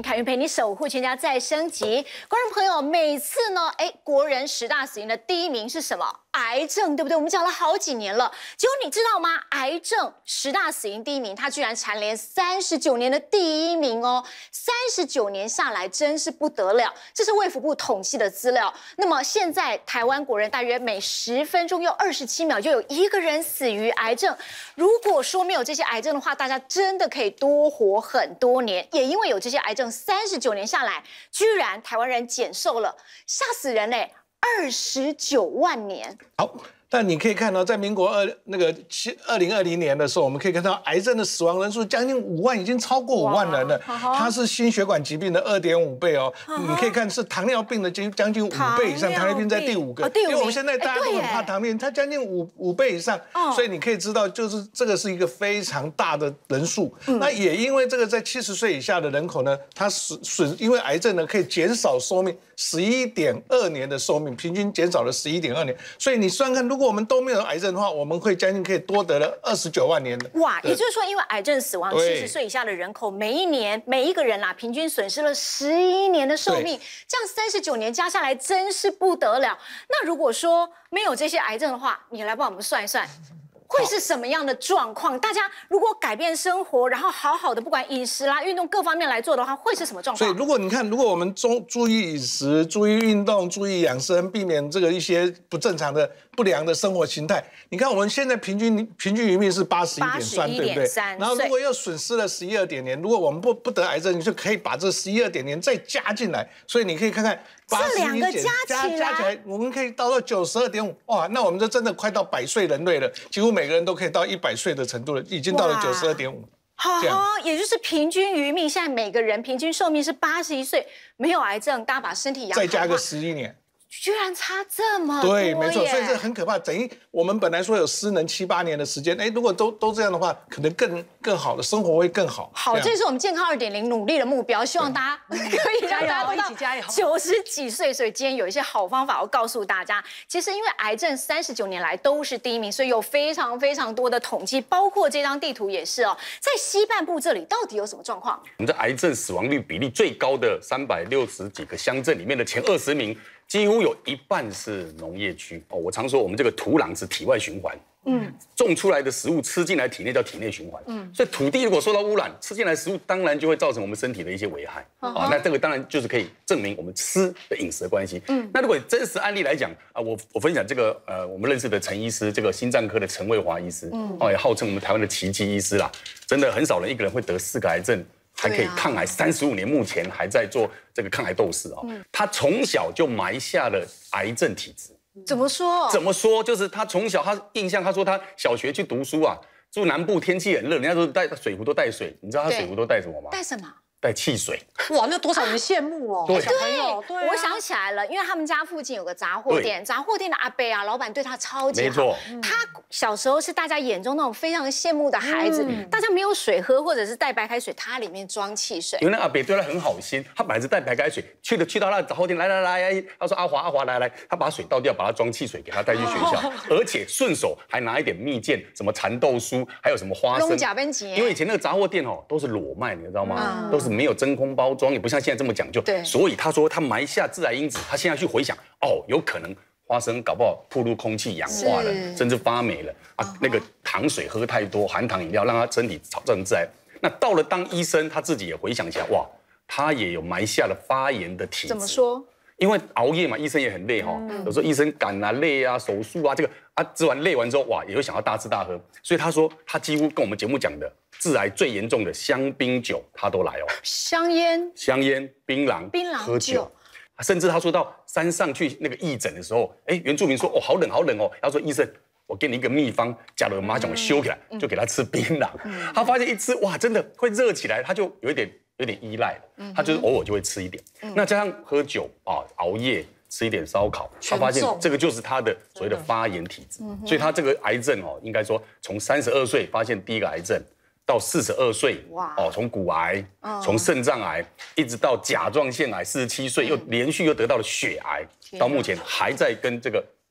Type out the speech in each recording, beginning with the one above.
凯云陪你守护全家再升级。观众朋友，每次呢，国人10大死因的第一名是什么？癌症，对不对？我们讲了好几年了，结果你知道吗？癌症10大死因第一名，它居然蝉联39年的第一名哦！39年下来真是不得了，这是卫福部统计的资料。那么现在台湾国人大约每10分钟又27秒就有1个人死于癌症。如果说没有这些癌症的话，大家真的可以多活很多年。也因为有这些癌症，39年下来，居然台湾人减寿了，吓死人嘞！29万年。 好，但你可以看到，在民国2020年的时候，我们可以看到癌症的死亡人数将近5万，已经超过5万人了。它是心血管疾病的2.5倍哦。你可以看是糖尿病的将近5倍以上，糖尿病在第5个。因为我们现在大家都很怕糖尿病，它将近5倍以上，所以你可以知道，就是这个是一个非常大的人数。那也因为这个在70岁以下的人口呢，它因为癌症呢可以减少寿命11.2年的寿命，平均减少了11.2年。所以你算看，如果我们都没有癌症的话，我们会将近可以多得了29万年的。 哇，也就是说，因为癌症死亡，70岁以下的人口每一年每一个人啦，平均损失了11年的寿命，这样39年加下来真是不得了。那如果说没有这些癌症的话，你来帮我们算一算。会是什么样的状况？大家如果改变生活，然后好好的不管饮食啦、运动各方面来做的话，会是什么状况？ 所以如果你看，如果我们注意饮食、注意运动、注意养生，避免这个一些不正常的、不良的生活形态，你看我们现在平均余命是81.3，对不对？然后如果又损失了11.2年，如果我们不得癌症，你就可以把这11.2年再加进来。所以你可以看看。 这两个加起来， 我们可以到92.5，哇，那我们就真的快到100岁人类了，几乎每个人都可以到100岁的程度了，已经到了92.5。 好，也就是平均余命，现在每个人平均寿命是81岁，没有癌症，大家把身体养好， 再加个11年。 居然差这么多， 对，没错，所以这很可怕。等于我们本来说有失能7、8年的时间，如果都这样的话，可能更好的生活会更好。 好，这是我们健康2.0努力的目标，希望大家可以让大家一起加油，90几岁。所以今天有一些好方法，我告诉大家。其实因为癌症39年来都是第一名，所以有非常非常多的统计，包括这张地图也是哦。在西半部这里到底有什么状况？ 我们在癌症死亡率比例最高的360几个乡镇里面的前20名。几乎有1半是农业区哦。我常说我们这个土壤是体外循环，种出来的食物吃进来体内叫体内循环，所以土地如果受到污染，吃进来的食物当然就会造成我们身体的一些危害啊。那这个当然就是可以证明我们吃的饮食的关系。那如果真实案例来讲啊，我分享这个我们认识的陈医师，这个心脏科的陈卫华医师，也号称我们台湾的奇迹医师啦，真的很少人一个人会得4个癌症。还可以抗癌35年，目前还在做这个抗癌斗士哦。他从小就埋下了癌症体质。 怎么说？ 就是他从小，他印象他说他小学去读书啊，住南部天气很热，人家都带水壶都带水，你知道他水壶都带什么吗？ 带什么？ 带汽水。 哇，那多少人羡慕哦！ 对， 小朋友，对， 我想起来了，因为他们家附近有个杂货店，杂货店的阿伯啊，老板对他超级好。没错，他小时候是大家眼中那种非常羡慕的孩子，大家没有水喝或者是带白开水，他里面装汽水。 因为那阿伯对他很好心，他本来是带白开水，去到那杂货店，来，他说阿华来，他把水倒掉，把他装汽水给他带去学校，而且顺手还拿一点蜜饯，什么蚕豆酥，还有什么花生。因为以前那个杂货店都是裸卖，你知道吗？都是没有真空包装，也不像现在这么讲究。对，所以他说他埋下致癌因子，他现在去回想，有可能花生搞不好暴露空气氧化了，甚至发霉了啊。那个糖水喝太多，含糖饮料让他身体造成致癌。那到了当医生，他自己也回想起来，哇，他也有埋下了发炎的体质。 怎么说？ 因为熬夜嘛，医生也很累哈。有时候医生赶啊、累啊、手术啊，这个治完累完之后，哇，也会想要大吃大喝。所以他说，他几乎跟我们节目讲的致癌最严重的香槟酒，他都来哦。 香烟、 槟榔、喝酒，甚至他说到山上去那个义诊的时候，原住民说好冷哦，他说医生，我给你一个秘方，加了麻将修起来，就给他吃槟榔。他发现一吃，哇，真的会热起来，他就有点依赖了，他就是偶尔就会吃一点。那加上喝酒啊、熬夜。吃一点烧烤，他发现这个就是他的所谓的发炎体质，所以他这个癌症应该说从32岁发现第一个癌症，到42岁，从骨癌，从肾脏癌，一直到甲状腺癌，47岁又连续得到了血癌，到目前还在跟这个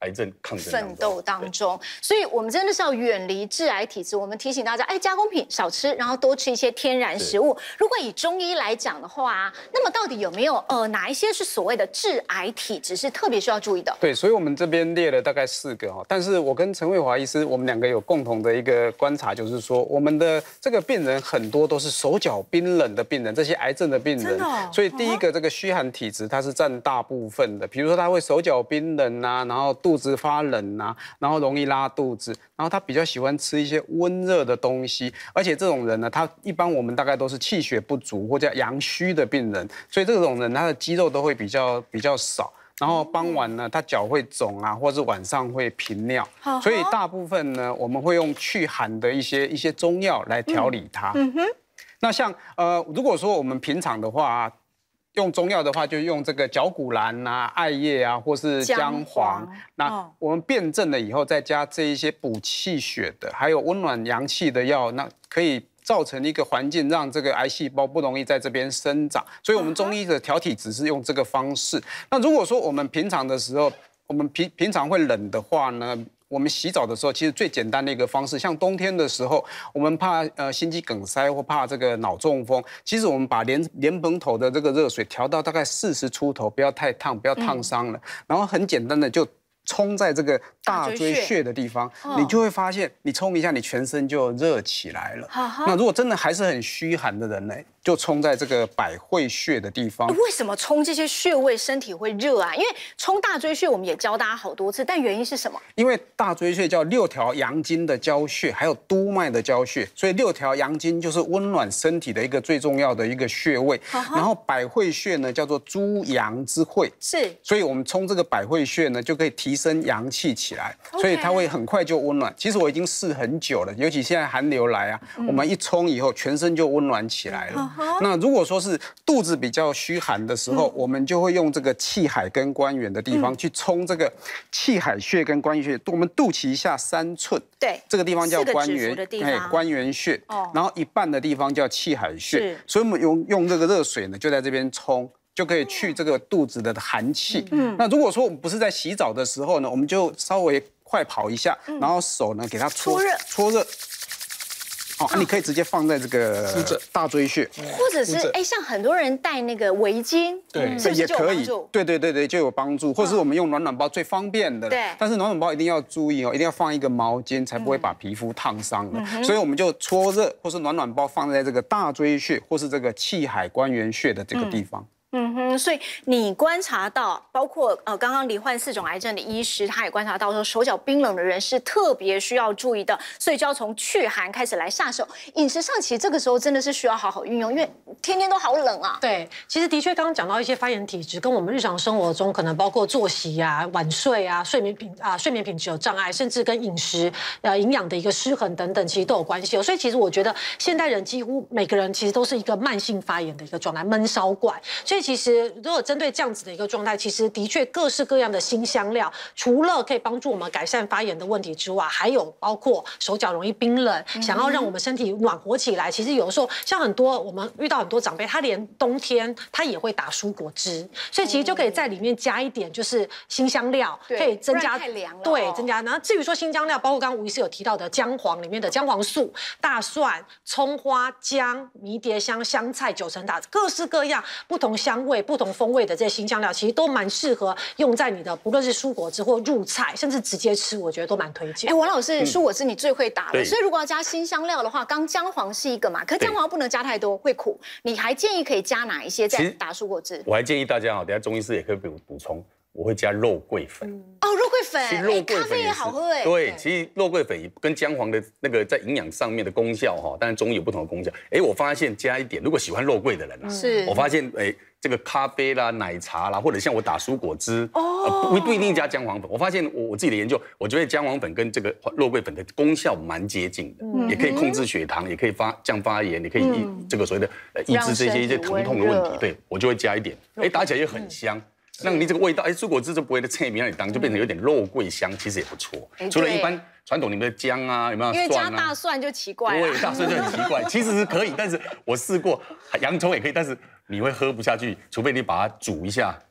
癌症抗争奋斗当中，所以我们真的是要远离致癌体质。我们提醒大家，加工品少吃，然后多吃一些天然食物。如果以中医来讲的话，那么到底有没有哪一些是所谓的致癌体质是特别需要注意的？ 对，所以我们这边列了大概4个但是我跟陈慧华医师，我们2个有共同的一个观察，就是说我们的这个病人很多都是手脚冰冷的病人，这些癌症的病人。所以第一个这个虚寒体质，它是占大部分的。比如说他会手脚冰冷啊，然后肚子发冷啊，然后容易拉肚子，然后他比较喜欢吃一些温热的东西，而且这种人呢，他一般我们大概都是气血不足或者阳虚的病人，所以这种人他的肌肉都会比较少。然后傍晚呢，他脚会肿啊，或是晚上会频尿，所以大部分呢，我们会用祛寒的一些中药来调理它。那像如果说我们平常的话，用中药的话，就用这个绞股蓝啊、艾叶啊，或是姜黄。那我们辩证了以后，再加这一些补气血的，还有温暖阳气的药，那可以造成一个环境，让这个癌细胞不容易在这边生长。所以我们中医的调体只是用这个方式。那如果说我们平常的时候，我们平常会冷的话呢？我们洗澡的时候，其实最简单的一个方式，像冬天的时候，我们怕心肌梗塞或怕这个脑中风，其实我们把莲蓬头的这个热水调到大概40出头，不要太烫，不要烫伤了，然后很简单的就冲在这个大椎穴的地方，你就会发现，你冲一下，你全身就热起来了。那如果真的还是很虚寒的人呢？就冲在这个百会穴的地方。 为什么冲这些穴位身体会热啊？因为冲大椎穴我们也教大家好多次，但原因是什么？ 因为大椎穴叫6条阳经的交穴，还有督脉的交穴，所以6条阳经就是温暖身体的一个最重要的一个穴位。然后百会穴呢叫做诸阳之会， 是， 所以我们冲这个百会穴呢就可以提升阳气起来，所以它会很快就温暖。其实我已经试很久了，尤其现在寒流来啊，我们一冲以后全身就温暖起来了。那如果说是肚子比较虚寒的时候，我们就会用这个气海跟关元的地方去冲这个气海穴跟关元穴，我们肚脐下3寸， 对， 这个地方叫关元，关元穴，然后一半的地方叫气海穴，所以我们用这个热水呢，就在这边冲。就可以去这个肚子的寒气。那如果说我们不是在洗澡的时候呢，我们就稍微快跑一下，然后手呢给它搓热。你可以直接放在这个大椎穴， 或者是像很多人戴那个围巾， 对， 是不是就有帮助？ 对，就有帮助。或是我们用暖暖包最方便的， 对。 但是暖暖包一定要注意一定要放一个毛巾，才不会把皮肤烫伤了。所以我们就搓热，或是暖暖包放在这个大椎穴，或是这个气海关元穴的这个地方。 所以你观察到，包括刚刚罹患4种癌症的医师，他也观察到说，手脚冰冷的人是特别需要注意的，所以就要从祛寒开始来下手。饮食上其实这个时候真的是需要好好运用，因为天天都好冷啊。 对，其实的确刚刚讲到一些发炎体质，跟我们日常生活中可能包括作息啊、晚睡啊、睡眠品质有障碍，甚至跟饮食营养的一个失衡等等，其实都有关系。所以其实我觉得现代人几乎每个人其实都是一个慢性发炎的一个状态，闷烧怪。所以其实如果针对这样子的一个状态，其实的确各式各样的辛香料，除了可以帮助我们改善发炎的问题之外，还有包括手脚容易冰冷，想要让我们身体暖和起来。其实有的时候像我们遇到很多长辈，他连冬天他也会打蔬果汁，所以其实就可以在里面加一点就是辛香料，可以增加太凉了， 对，增加。然后至于说辛香料，包括刚刚吴医师有提到的姜黄里面的姜黄素、大蒜、葱花、姜、迷迭香、香菜、九层塔，各式各样不同香味、不同风味的这些辛香料，其实都蛮适合用在你的不论是蔬果汁或入菜，甚至直接吃，我觉得都蛮推荐。 王老师，蔬果汁你最会打了，所以如果要加辛香料的话，刚姜黄是一个嘛，可姜黄不能加太多，会苦。你还建议可以加哪一些在打蔬果汁？ 我还建议大家等下中医师也可以补充，我会加肉桂粉。 肉桂粉， 其实肉桂粉咖啡也好喝对，其实肉桂粉跟姜黄的那个在营养上面的功效当然中医有不同的功效。我发现加一点，如果喜欢肉桂的人我发现这个咖啡啦、奶茶啦，或者像我打蔬果汁，不一定加姜黄粉。我发现我自己的研究，我觉得姜黄粉跟这个肉桂粉的功效蛮接近的，也可以控制血糖，也可以降发炎，也可以这个所谓的抑制这些一些疼痛的问题。对，我就会加一点，打起来也很香。让你这个味道，蔬果汁就不会在菜名让你当，就变成有点肉桂香，其实也不错。除了一般传统里面的姜啊，有没有蒜啊？ 因为加大蒜就奇怪了。 对，大蒜就很奇怪。其实是可以，但是我试过洋葱也可以，但是你会喝不下去，除非你把它煮一下，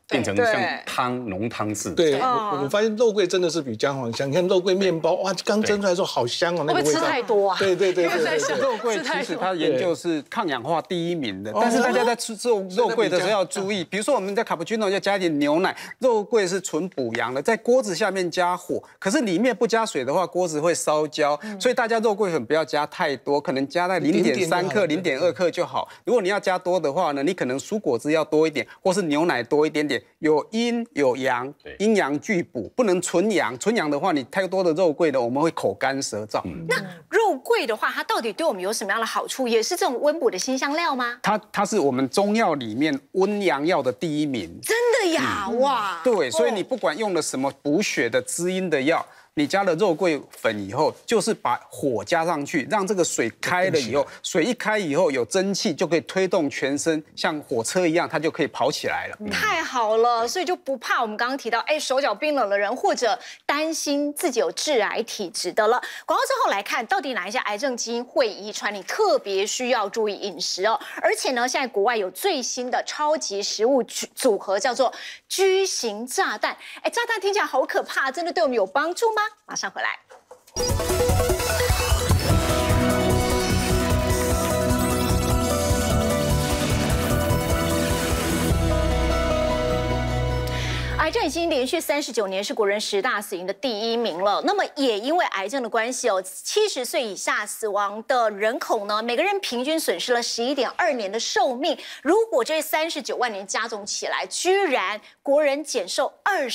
变成像汤浓汤似的。 对，我发现肉桂真的是比姜黄香。你看肉桂面包，哇，刚蒸出来的时候好香哦，那个味道。 会不会吃太多啊？ 对。 肉桂其实它研究是抗氧化第1名的，但是大家在吃这种肉桂的时候要注意，比如说我们在卡布奇诺要加一点牛奶，肉桂是纯补阳的，在锅子下面加火，可是里面不加水的话，锅子会烧焦，所以大家肉桂粉不要加太多，可能加在0.3克、0.2克就好。如果你要加多的话呢，你可能蔬果汁要多一点，或是牛奶多一点点，有阴有阳，阴阳俱补，不能纯阳。纯阳的话，你太多的肉桂呢，我们会口干舌燥。 那肉桂的话，它到底对我们有什么样的好处？也是这种温补的辛香料吗？ 它是我们中药里面温阳药的第1名。 真的呀，哇！ 对，所以你不管用了什么补血的滋阴的药，你加了肉桂粉以后，就是把火加上去，让这个水开了以后，水一开以后有蒸汽，就可以推动全身，像火车一样，它就可以跑起来了。 太好了，所以就不怕我们刚刚提到，手脚冰冷的人，或者担心自己有致癌体质的了。广告之后来看，到底哪一些癌症基因会遗传，你特别需要注意饮食哦。而且呢，现在国外有最新的超级食物组合，叫做居型炸弹。炸弹听起来好可怕，真的对我们有帮助吗？马上回来。癌症已经连续39年是国人10大死因的第1名了。那么也因为癌症的关系70岁以下死亡的人口呢，每个人平均损失了11.2年的寿命。如果这39万年加总起来，居然国人减寿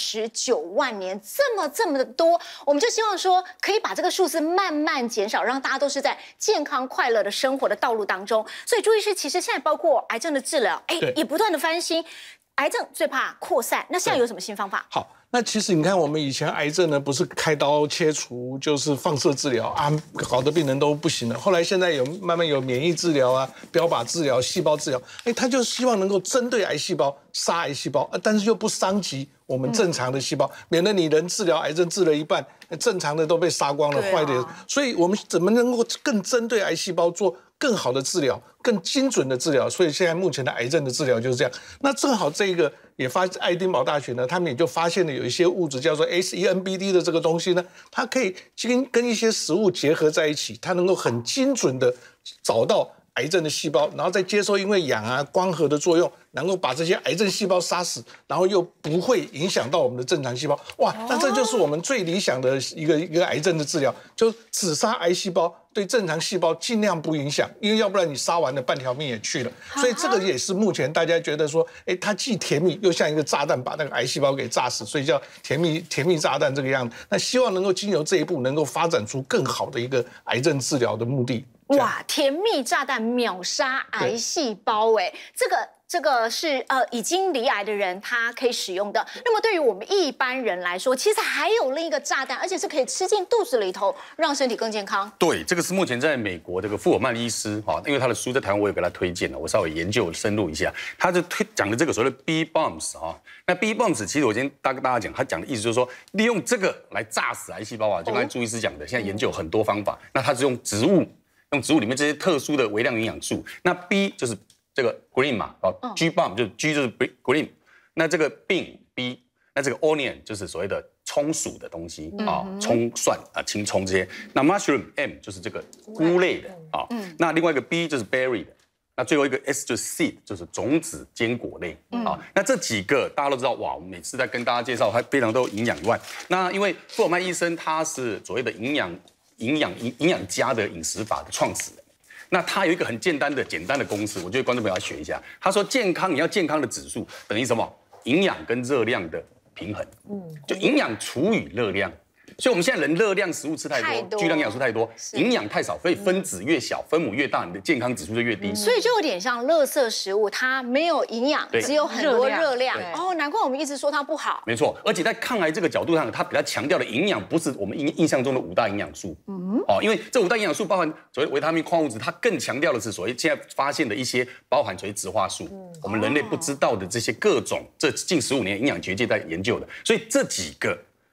29万年，这么的多，我们就希望说可以把这个数字慢慢减少，让大家都是在健康快乐的生活的道路当中。所以朱医师，其实现在包括癌症的治疗，也不断的翻新。癌症最怕扩散，那现在有什么新方法？ 好，那其实你看，我们以前癌症呢，不是开刀切除，就是放射治疗啊，搞得病人都不行了。后来现在慢慢有免疫治疗啊、标靶治疗、细胞治疗，他就希望能够针对癌细胞杀癌细胞，但是又不伤及我们正常的细胞，免得你人治疗癌症治了一半，正常的都被杀光了，坏的。所以我们怎么能够更针对癌细胞做更好的治疗，更精准的治疗？所以现在目前的癌症的治疗就是这样。那正好这个也爱丁堡大学呢，他们也就发现了有一些物质叫做 SENBD 的这个东西呢，它可以跟一些食物结合在一起，它能够很精准的找到癌症的细胞，然后再接受因为氧啊、光合的作用，能够把这些癌症细胞杀死，然后又不会影响到我们的正常细胞。哇，那这就是我们最理想的一个癌症的治疗，就只杀癌细胞，对正常细胞尽量不影响，因为要不然你杀完了半条命也去了。所以这个也是目前大家觉得说，它既甜蜜又像一个炸弹，把那个癌细胞给炸死，所以叫甜蜜炸弹这个样子。那希望能够经由这一步，能够发展出更好的一个癌症治疗的目的。 哇，甜蜜炸弹秒杀癌细胞，这个是已经罹癌的人他可以使用的。那么对于我们一般人来说，其实还有另一个炸弹，而且是可以吃进肚子里头，让身体更健康。 对，这个是目前在美国这个富尔曼医师因为他的书在台湾我也给他推荐了，我稍微研究深入一下，他就讲的这个所谓的 B bombs 那 B bombs 其实我今天跟大家讲，他讲的意思就是说，利用这个来炸死癌细胞就刚才朱医师讲的，现在研究有很多方法。那他是用植物里面这些特殊的微量营养素，那 B 就是这个 green 嘛，G bomb 就是 G 就是 green， 那这个 bean B， 那这个 onion 就是所谓的葱属的东西葱蒜青葱这些，那 mushroom M 就是这个菇类的那另外一个 B 就是 berry 的，那最后一个 S 就是 seed 就是种子坚果类那这几个大家都知道哇，我们每次在跟大家介绍它非常都有营养以外，那因为富尔曼医生他是所谓的营养家的饮食法的创始人。那他有一个很简单的公式，我觉得观众朋友要学一下。他说你要健康的指数等于什么？营养跟热量的平衡。就营养除以热量。所以我们现在人热量食物吃太多，巨量营养素太多，营养太少，所以分子越小，分母越大，你的健康指数就越低。 所以就有点像垃圾食物，它没有营养，只有很多热量。难怪我们一直说它不好。 没错，而且在抗癌这个角度上，它比较强调的营养不是我们印象中的5大营养素。因为这5大营养素包含所谓维他命、矿物质，它更强调的是所谓现在发现的一些包含所谓植化素，我们人类不知道的这些各种，这近15年营养学界在研究的。所以这几个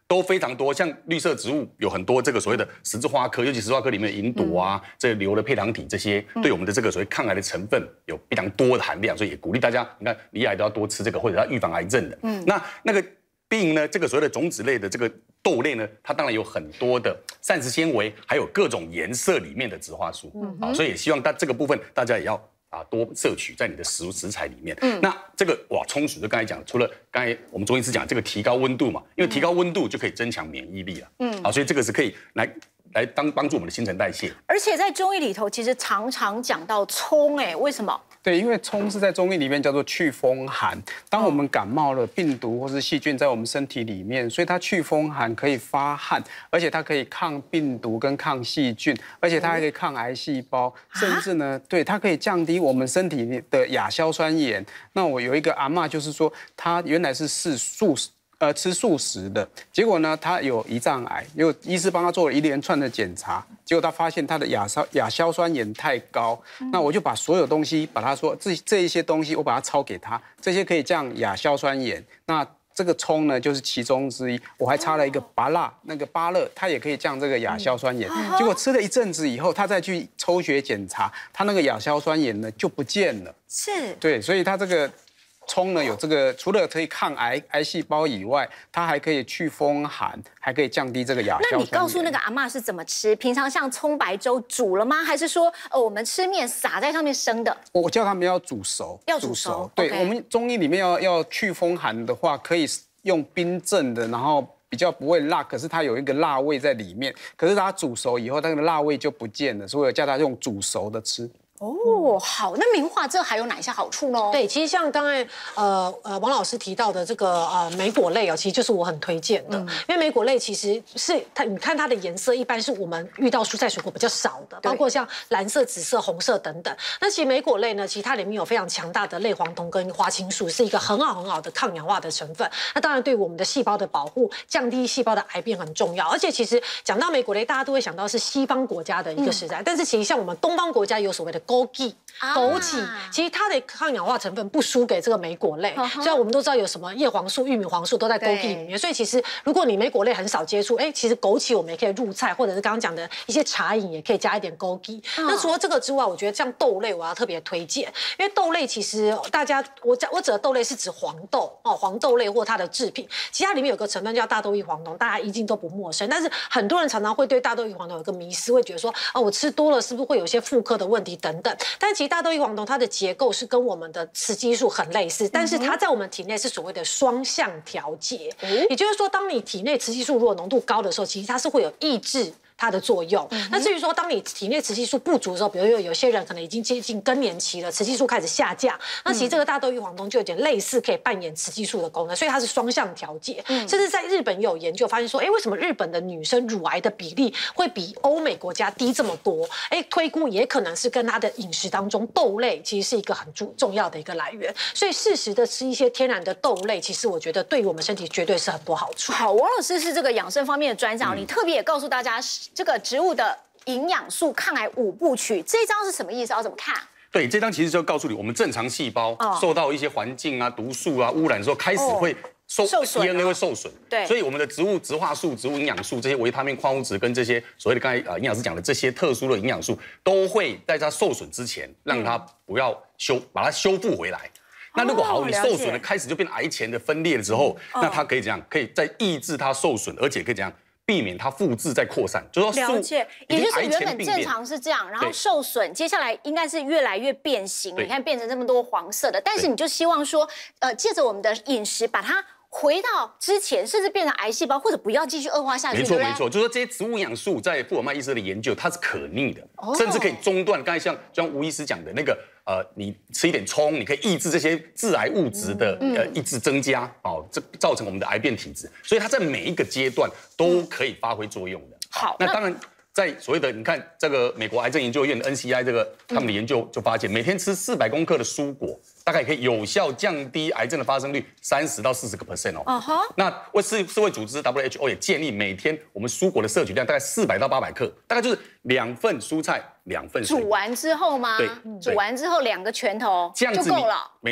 都非常多，像绿色植物有很多这个所谓的十字花科，尤其十字花科里面的银朵啊，这硫的配糖体这些，对我们的这个所谓抗癌的成分有非常多的含量，所以也鼓励大家，你看罹癌都要多吃这个，或者要预防癌症的。那个病呢，这个所谓的种子类的这个豆类呢，它当然有很多的膳食纤维，还有各种颜色里面的植化素所以也希望这个部分大家也要。多摄取在你的食材里面。那这个充足就刚才讲，除了刚才我们中医师讲这个提高温度嘛，因为提高温度就可以增强免疫力了。所以这个是可以来帮助我们的新陈代谢。 而且在中医里头，其实常常讲到葱，为什么？ 对，因为葱是在中医里面叫做祛风寒。当我们感冒了，病毒或是细菌在我们身体里面，所以它祛风寒可以发汗，而且它可以抗病毒跟抗细菌，而且它还可以抗癌细胞，甚至呢，对它可以降低我们身体的亚硝酸盐。那我有一个阿嬷，就是说她原来是吃素食的，结果呢，他有胰脏癌，因为医师帮他做了一连串的检查，结果他发现他的亚硝酸盐太高。那我就把所有东西，把他说这一些东西，我把它抄给他，这些可以降亚硝酸盐。那这个葱呢，就是其中之一。我还插了一个芭乐，它也可以降这个亚硝酸盐。结果吃了一阵子以后，他再去抽血检查，他那个亚硝酸盐呢就不见了。 是， 对，所以他这个。葱呢有这个，除了可以抗癌细胞以外，它还可以祛风寒，还可以降低这个亚硝酸盐。 那你告诉那个阿嬷是怎么吃？平常像葱白粥煮了吗？还是说我们吃面撒在上面生的？ 我叫他们要煮熟， 要煮熟。 对，我们中医里面要祛风寒的话，可以用冰镇的，然后比较不会辣，可是它有一个辣味在里面。可是它煮熟以后，那个辣味就不见了，所以我叫他用煮熟的吃。 好，那明化这还有哪些好处呢？ 对，其实像刚才王老师提到的这个莓果类其实就是我很推荐的，因为莓果类其实是你看它的颜色，一般是我们遇到蔬菜水果比较少的，包括像蓝色、紫色、红色等等。那其实莓果类呢，其实它里面有非常强大的类黄酮跟花青素，是一个很好的抗氧化的成分。那当然对我们的细胞的保护、降低细胞的癌变很重要。而且其实讲到莓果类，大家都会想到是西方国家的一个食材，但是其实像我们东方国家有所谓的枸杞，其实它的抗氧化成分不输给这个莓果类。虽然我们都知道有什么叶黄素、玉米黄素都在枸杞里面，所以其实如果你莓果类很少接触，其实枸杞我们也可以入菜，或者是刚刚讲的一些茶饮也可以加一点枸杞。那除了这个之外，我觉得像豆类我要特别推荐，因为豆类其实大家我指的豆类是指黄豆黄豆类或它的制品，其实它里面有个成分叫大豆异黄酮，大家一定都不陌生。但是很多人常常会对大豆异黄酮有个迷思，会觉得说我吃多了是不是会有一些妇科的问题等等。但其实大豆异黄酮它的结构是跟我们的雌激素很类似，但是它在我们体内是所谓的双向调节，也就是说，当你体内雌激素如果浓度高的时候，其实它是会有抑制它的作用。那至于说，当你体内雌激素不足的时候，比如有些人可能已经接近更年期了，雌激素开始下降，那其实这个大豆异黄酮就有点类似可以扮演雌激素的功能，所以它是双向调节。甚至在日本也有研究发现说，为什么日本的女生乳癌的比例会比欧美国家低这么多？推估也可能是跟它的饮食当中豆类其实是一个很重要的一个来源，所以适时的吃一些天然的豆类，其实我觉得对于我们身体绝对是很多好处。 好，王老师是这个养生方面的专家，你特别也告诉大家这个植物的营养素抗癌5部曲，这一章是什么意思？要怎么看？ 对，这章其实就告诉你，我们正常细胞受到一些环境毒素污染的时候，开始会受损 DNA 会受损。 对， 所以我们的植物植化素、植物营养素这些维他命、矿物质跟这些所谓的刚才营养师讲的这些特殊的营养素，都会在它受损之前，让它不要把它修复回来。那如果好，你受损了，开始就变癌前的分裂了之后，那它可以怎样？可以再抑制它受损，而且可以怎样？避免它复制再扩散，就说了解，也就是原本正常是这样，然后受损，接下来应该是越来越变形。你看变成这么多黄色的，但是你就希望说，借着我们的饮食把它回到之前，甚至变成癌细胞，或者不要继续恶化下去。 没错没错，就是说这些植物营养素在富尔曼医师的研究，它是可逆的，甚至可以中断。刚才像吴医师讲的那个。你吃一点葱，你可以抑制这些致癌物质的抑制增加，这造成我们的癌变体质，所以它在每一个阶段都可以发挥作用的。 好， 那当然在所谓的你看这个美国癌症研究院的 NCI 这个他们的研究就发现，每天吃400公克的蔬果，大概可以有效降低癌症的发生率30%到40%哦。那世卫组织 WHO 也建议每天我们蔬果的摄取量大概400到800克，大概就是2份蔬菜2份水果。 煮完之后吗？ 对， 煮完之后2个拳头就够了。 没错。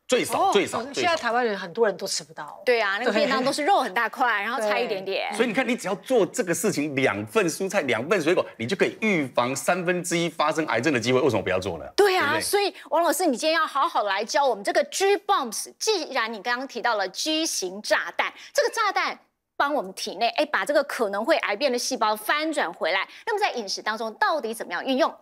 最少。 现在台湾人很多人都吃不到。 对啊，那个便当都是肉很大块，然后拆一点点。 所以你看，你只要做这个事情，2份蔬菜，2份水果，你就可以预防1/3发生癌症的机会。为什么不要做呢？ 对啊，所以王老师，你今天要好好来教我们这个 G bombs。既然你刚刚提到了 G 型炸弹，这个炸弹帮我们体内把这个可能会癌变的细胞翻转回来，那么在饮食当中到底怎么样运用？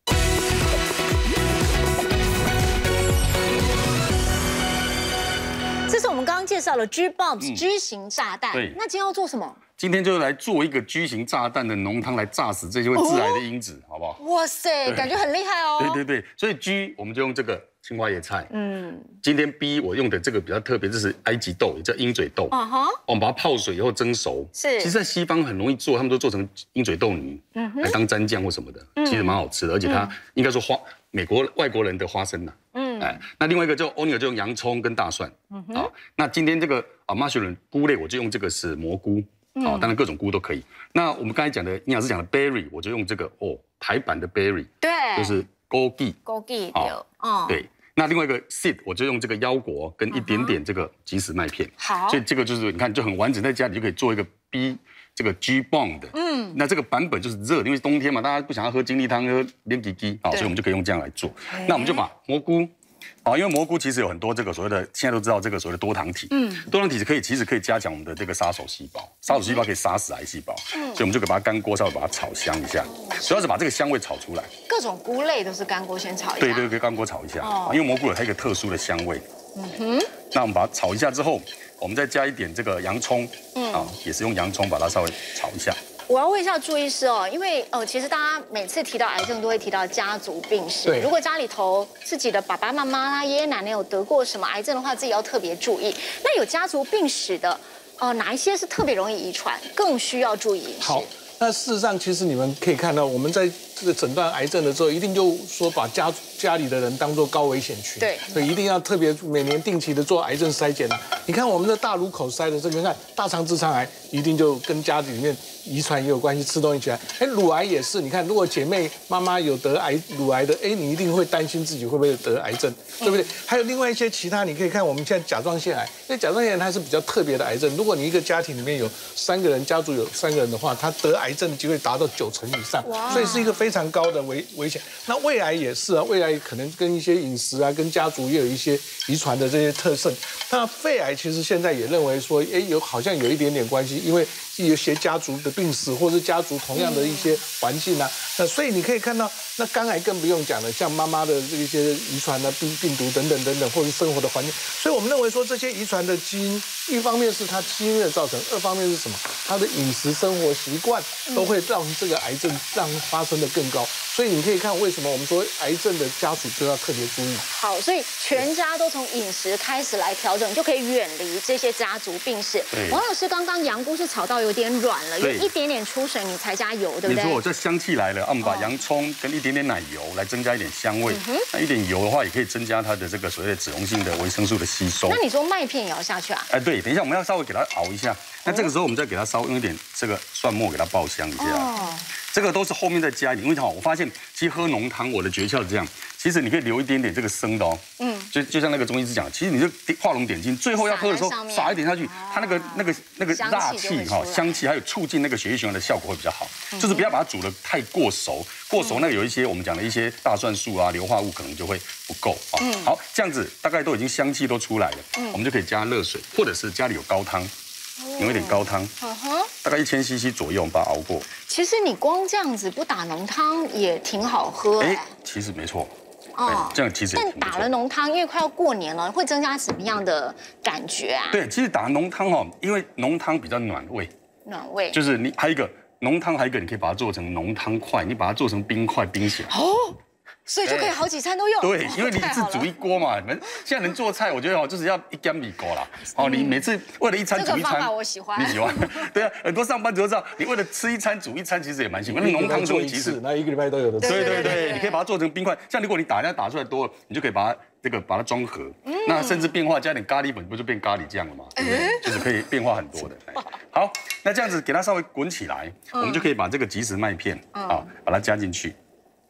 这是我们刚刚介绍了 G bombs G 型炸弹。 对， 那今天要做什么？ 今天就来做一个 G 型炸弹的浓汤来炸死这些会致癌的因子，好不好？ 哇塞，感觉很厉害哦。 对，所以 G 我们就用这个青花椰菜。今天 B 我用的这个比较特别，这是埃及豆，也叫鹰嘴豆。我们把它泡水以后蒸熟。 是。 其实，在西方很容易做，他们都做成鹰嘴豆泥，来当蘸酱或什么的，其实蛮好吃的，而且它应该说外国人的花生呐。那另外一个就 onion 就用洋葱跟大蒜。那今天这个mushroom 菇类我就用这个是蘑菇。当然各种菇都可以。那我们刚才讲的营养师讲的 berry， 我就用这个台版的 berry， 对，就是枸杞，对。那另外一个 seed， 我就用这个腰果跟一点点这个即食麦片。好，所以这个就是你看就很完整，在家里就可以做一个 这个 G bomb 的。那这个版本就是热，因为冬天嘛，大家不想要喝精力汤，喝连鸡鸡，所以我们就可以用这样来做。那我们就把蘑菇。因为蘑菇其实有很多这个所谓的，现在都知道这个所谓的多糖体，多糖体其实可以加强我们的这个杀手细胞，杀手细胞可以杀死癌细胞，所以我们就可以把它干锅稍微把它炒香一下，主要是把这个香味炒出来。 各种菇类都是干锅先炒一下。 对，可以干锅炒一下，因为蘑菇有它一个特殊的香味。那我们把它炒一下之后，我们再加一点这个洋葱，也是用洋葱把它稍微炒一下。 我要问一下朱医师因为其实大家每次提到癌症都会提到家族病史。对。如果家里头自己的爸爸妈妈、爷爷奶奶有得过什么癌症的话，自己要特别注意。那有家族病史的，哪一些是特别容易遗传，更需要注意？ 好，那事实上其实你们可以看到，我们在这个诊断癌症的时候，一定就说把家里的人当作高危险群。对。所以一定要特别每年定期的做癌症筛检。你看我们的大乳口筛的这个，看大肠直肠癌一定就跟家里面遗传也有关系，吃东西起来。乳癌也是，你看如果姐妹妈妈有得乳癌的，你一定会担心自己会不会得癌症，对不对？还有另外一些其他，你可以看我们现在甲状腺癌，因为甲状腺癌它是比较特别的癌症。如果你一个家庭里面有3个人，家族有3个人的话，他得癌症的机会达到90%以上，所以是一个非常高的危险。那胃癌也是啊，胃癌可能跟一些饮食啊，跟家族也有一些遗传的这些特征。那肺癌其实现在也认为说，好像有一点点关系，因为有些家族的病史，或是家族同样的一些环境啊，那所以你可以看到，那肝癌更不用讲了，像妈妈的这些遗传的病毒等等，或者是生活的环境。所以我们认为说，这些遗传的基因，一方面是它基因的造成，二方面是什么？它的饮食生活习惯都会让这个癌症发生的更高。所以你可以看为什么我们说癌症的家属都要特别注意。 好，所以全家都从饮食开始来调整，就可以远离这些家族病史。王老师刚刚洋菇是炒到有点软了，有一点点出水，你才加油，对不对？ 没错，这香气来了，我们把洋葱跟一点点奶油来增加一点香味。那一点油的话，也可以增加它的这个所谓的脂溶性的维生素的吸收。 那你说麦片也要下去啊？ 对，等一下我们要稍微给它熬一下。那这个时候我们再给它稍微用一点这个蒜末给它爆香一下。这个都是后面再加一点，因为我发现其实喝浓汤我的诀窍是这样，其实你可以留一点点这个生的就像那个中医师讲，其实你就画龙点睛，最后要喝的时候撒一点下去，它那个辣气香气还有促进那个血液循环的效果会比较好，就是不要把它煮得太过熟，那个有一些我们讲的一些大蒜素啊、硫化物可能就会不够啊。好，这样子大概都已经香气都出来了，我们就可以加热水，或者是家里有高汤。用一点高汤，大概1000cc左右，我们把它熬过。 其实你光这样子不打浓汤也挺好喝其实没错。这样其实但打了浓汤，因为快要过年了，会增加什么样的感觉啊？ 对，其实打浓汤因为浓汤比较暖胃。 暖胃。就是你还有一个浓汤，还有一个你可以把它做成浓汤块，你把它做成冰块冰起来。 所以就可以好几餐都用。 对，因为你是煮一锅嘛，你们现在能做菜，我觉得就是要一干米锅啦。你每次为了一餐煮一餐， 这个方法我喜欢。 你喜欢？对啊，很多上班族都知道，你为了吃一餐煮一餐，其实也蛮辛苦。那浓汤做其实那1个礼拜都有的吃。 对，你可以把它做成冰块。像如果你打出来多了，你就可以把它装盒。那甚至变化加点咖喱粉，不就变咖喱酱了吗？就是可以变化很多的。好，那这样子给它稍微滚起来，我们就可以把这个即食麦片把它加进去。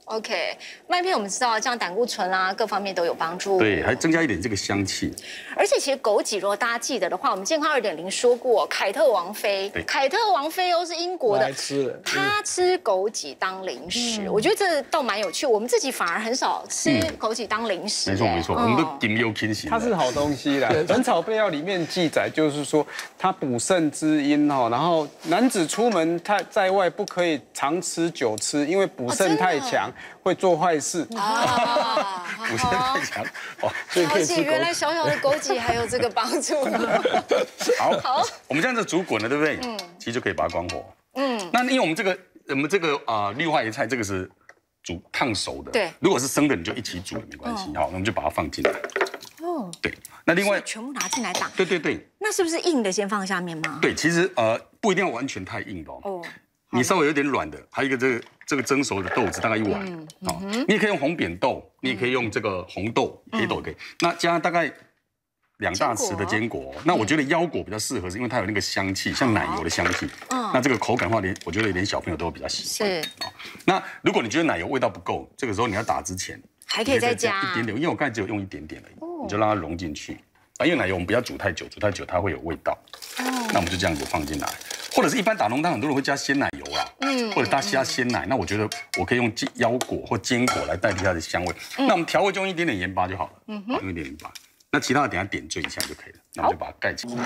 OK， 麦片我们知道，像胆固醇啊，各方面都有帮助。 对，还增加一点这个香气。 而且其实枸杞，如果大家记得的话，我们健康2.0说过，凯特王妃，凯特王妃又是英国的，她吃枸杞当零食，我觉得这倒蛮有趣。我们自己反而很少吃枸杞当零食。 没错没错，我们都金优清洗。 它是好东西啦，《本草备药》里面记载就是说，它补肾滋阴哈，然后男子出门在外不可以常吃久吃，因为补肾太强。会做坏事啊！ 补肾太强哦， 所以可以吃枸杞。原来小小的枸杞还有这个帮助。 好，我们这样子煮滚了，对不对？其实就可以把它关火。那因为我们这个绿花椰菜这个是煮烫熟的， 对。 如果是生的，你就一起煮也没关系。好，那我们就把它放进来。哦，对。那另外全部拿进来打。 对。 那是不是硬的先放下面吗？ 对，其实不一定要完全太硬的哦。你稍微有点软的，还有一个这个蒸熟的豆子，大概1碗。你也可以用红扁豆，你也可以用这个红豆、黑豆可以。那加大概2大匙的坚果。那我觉得腰果比较适合，是因为它有那个香气，像奶油的香气。那这个口感的话，我觉得连小朋友都会比较喜欢。是。那如果你觉得奶油味道不够，这个时候你要打之前还可以再加一点点，因为我刚才只有用一点点而已，你就让它融进去。因为奶油我们不要煮太久，煮太久它会有味道。那我们就这样子放进来。或者是一般打浓汤，很多人会加鲜奶油啦，或者加鲜奶。那我觉得我可以用腰果或坚果来代替它的香味。那我们调味就用一点点盐巴就好了，用一点盐巴。那其他的等下点缀一下就可以了。那我们就把它盖起来。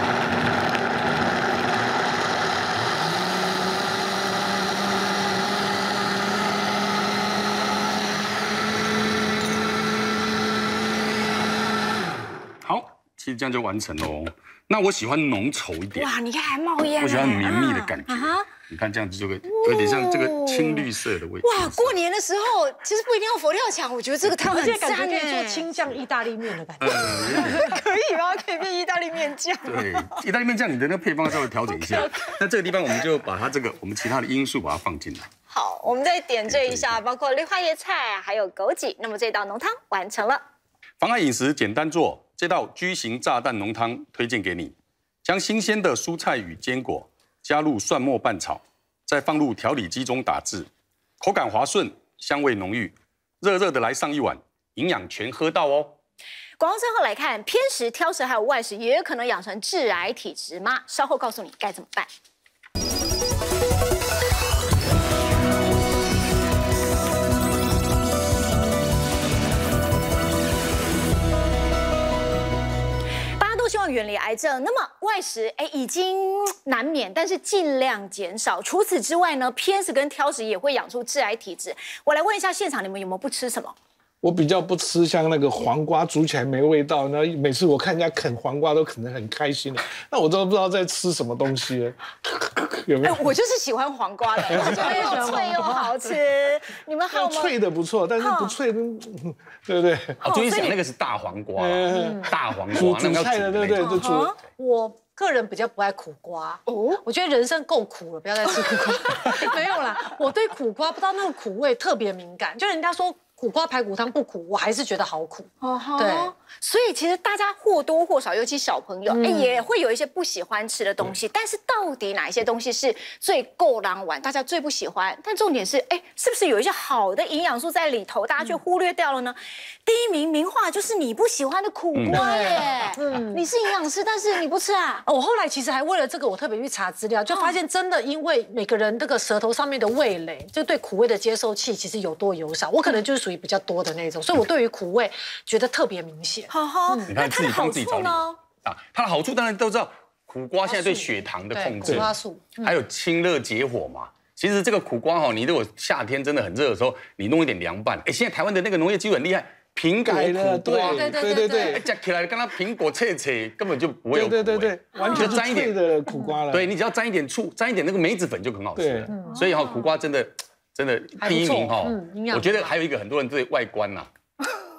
好，其实这样就完成喽。那我喜欢浓稠一点。 哇，你看还冒烟。 我喜欢绵密的感觉。你看这样子就会有点像这个青绿色的味道。 哇，过年的时候其实不一定要佛跳墙，我觉得这个汤很赞感觉可以做青酱意大利面的感觉。 可以吗？可以变意大利面酱。 对，意大利面酱你的那个配方稍微调整一下。那这个地方我们就把它我们其他的因素把它放进来。 好，我们再点缀一下，包括绿花椰菜还有枸杞。那么这道浓汤完成了。 妨碍饮食简单做，这道居型炸蛋浓汤推荐给你。将新鲜的蔬菜与坚果加入蒜末拌炒，再放入调理机中打制，口感滑顺，香味浓郁。热热的来上一碗，营养全喝到哦。 广告之后来看，偏食、挑食还有外食，也有可能养成致癌体质吗？稍后告诉你该怎么办。希望远离癌症，那么外食已经难免，但是尽量减少。除此之外呢，偏食跟挑食也会养出致癌体质。我来问一下现场，你们有没有不吃什么？ 我比较不吃像那个黄瓜煮起来没味道，那每次我看人家啃黄瓜都啃得很开心的，那我都不知道在吃什么东西。有没有？ 我就是喜欢黄瓜的，我觉得又脆又好吃。你们还有吗？ 脆的不错，但是不脆的，对不对？ 昨天讲那个是大黄瓜，大黄瓜煮菜的，对不对？就煮。 我个人比较不爱苦瓜哦，我觉得人生够苦了，不要再吃苦瓜。没有啦，我对苦瓜不知道那个苦味特别敏感，就人家说苦瓜排骨汤不苦，我还是觉得好苦。对， 所以其实大家或多或少，尤其小朋友，也会有一些不喜欢吃的东西。但是到底哪一些东西是最够狼玩，大家最不喜欢？但重点是，是不是有一些好的营养素在里头，大家却忽略掉了呢？第一名名画就是你不喜欢的苦瓜耶。你是营养师，但是你不吃啊？ 我后来其实还为了这个，我特别去查资料，就发现真的因为每个人这个舌头上面的味蕾，就对苦味的接受器其实有多有少。我可能就是属于比较多的那种，所以我对于苦味觉得特别明显。 你看自己帮自己找理由啊，它的好处当然都知道，苦瓜现在对血糖的控制， 苦瓜素， 还有清热解火嘛。其实这个苦瓜你如果夏天真的很热的时候，你弄一点凉拌，现在台湾的那个农业技术很厉害。苹果苦瓜， 对， 加起来跟它苹果脆脆，根本就不会有苦味。 对，完全沾一点的苦瓜了。 对，你只要沾一点醋，沾一点那个梅子粉就很好吃了。所以苦瓜真的第一名我觉得还有一个很多人对外观